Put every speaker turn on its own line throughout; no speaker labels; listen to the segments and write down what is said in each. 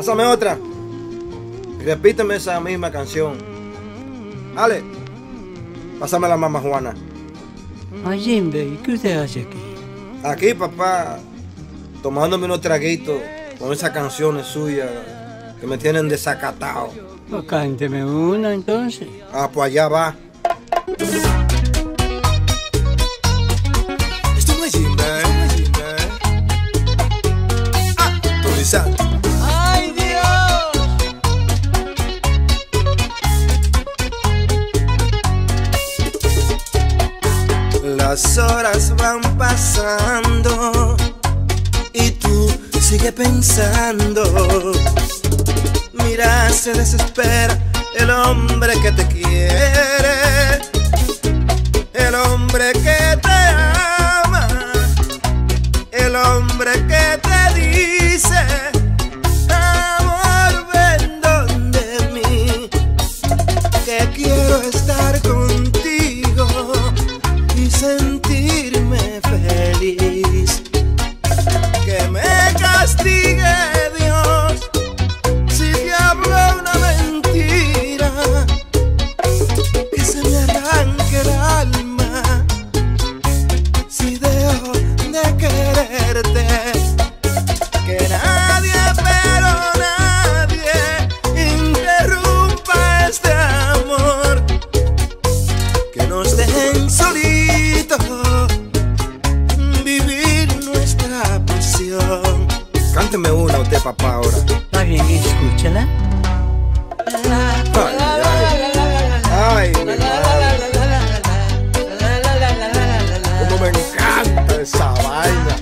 Pásame otra. Y repíteme esa misma canción. Ale, pásame la mamá Juana.
Mayimbe, ¿y qué usted hace aquí?
Aquí, papá, tomándome unos traguitos con esas canciones suyas que me tienen desacatado.
Pues cánteme una entonces.
Ah, pues allá va. Esto no es Jimbe. Ah, Tony Santos.
¡Ay, Dios!
Las horas van pasando y tú sigues pensando. Mira, se desespera el hombre que te quiere, el hombre que te ama, el hombre que te dice: amor, ven donde mí, que quiero estar contigo y sentirme feliz. Que me castigue Dios si te hablo una mentira, que se me arranque el alma si dejo de quererte. Que nadie, pero nadie, interrumpa este amor, que nos dejen solitos vivir nuestra pasión. Cánteme una usted, papá, ahora.
Está bien, escúchala.
Ay, mi madre, cómo me encanta esa vaina.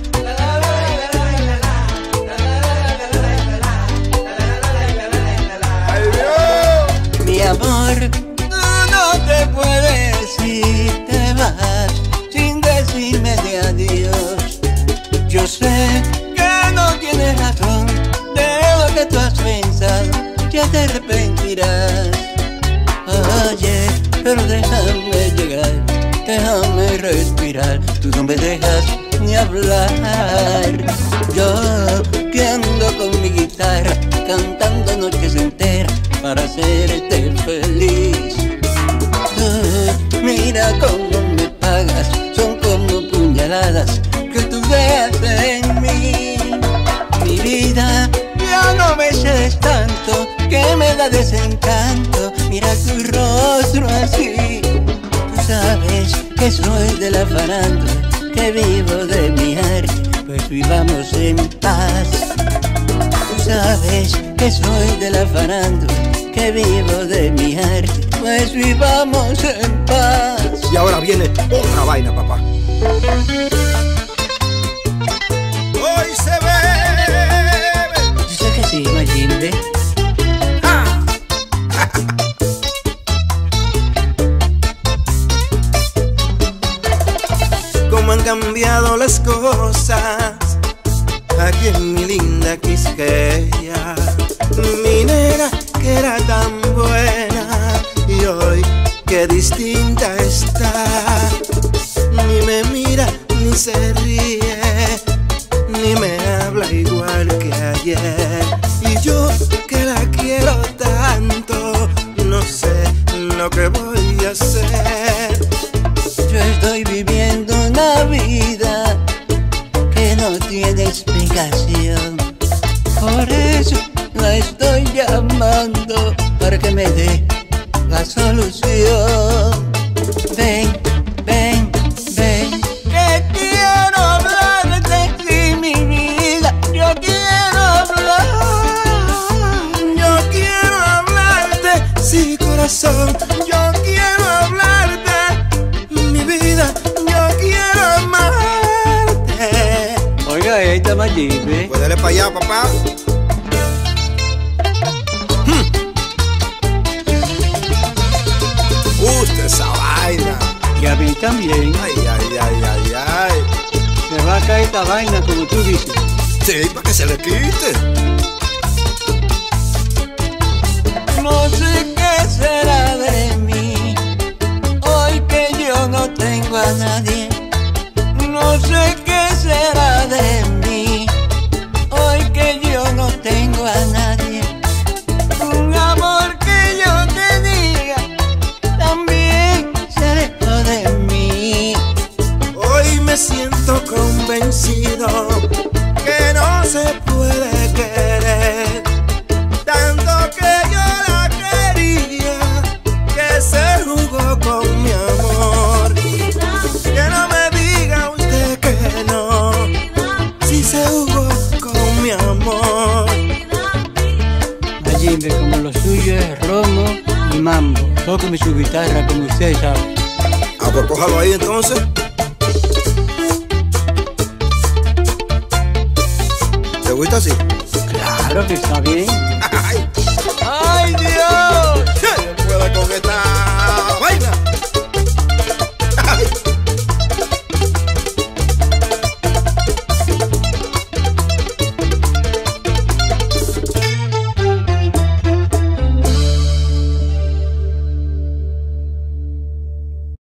Ay, Dios.
Mi amor, tú no te puedes ir, te vas sin decirme de adiós. Yo sé que no tienes razón de lo que tú has pensado, ya te arrepentirás. Oye, pero déjame llegar, déjame respirar, tú no me dejas ni hablar. Yo que ando con mi guitarra, cantando noches enteras para hacerte feliz. Mira cómo me pagas, son como puñaladas que tú veas en mí. Mi vida, ya no me eches tanto, que me da desencanto. Mira tu rostro así. Tú sabes que soy de la farándula, que vivo de mi arte, pues vivamos en paz. Tú sabes que soy de la farándula, que vivo de mi arte, pues vivamos en paz.
Y ahora viene otra vaina, papá. Hoy se bebe.
Yo sé que sí, Mayimbe.
Cómo han cambiado las cosas aquí en mi linda Quisqueya. Mi nena que era tan buena y hoy qué distinta está. Ni me mira ni se ríe, ni me habla igual que ayer. Y yo que la quiero tanto, no sé lo que voy a hacer.
Yo estoy viviendo una vida que no tiene explicación. Por eso la estoy llamando para que me dé la solución. Ven, ven, ven, que quiero hablarte, sí, mi vida. Yo quiero hablar.
Yo quiero hablarte, sí, corazón. Yo quiero hablarte, mi vida. Yo quiero amarte.
Oiga, ahí está Mayimbe.
Pues dale para allá, papá. Gusta esa vaina.
Y a mí también.
Ay, ay, ay, ay, ay.
Me va a caer esta vaina como tú dices.
Sí, para que se le quite.
No sé qué será de mí, hoy que yo no tengo a nadie. No sé qué será de mí, hoy que yo no tengo a nadie.
siento convencido que no se puede querer tanto que yo la quería, que se jugó con mi amor. Que no me diga usted que no, si se jugó con mi amor.
Mayimbe, como lo suyo es romo y mambo. Tóqueme su guitarra como usted sabe.
Ah, pues cójalo ahí entonces. ¿Te gusta así?
Claro que está bien.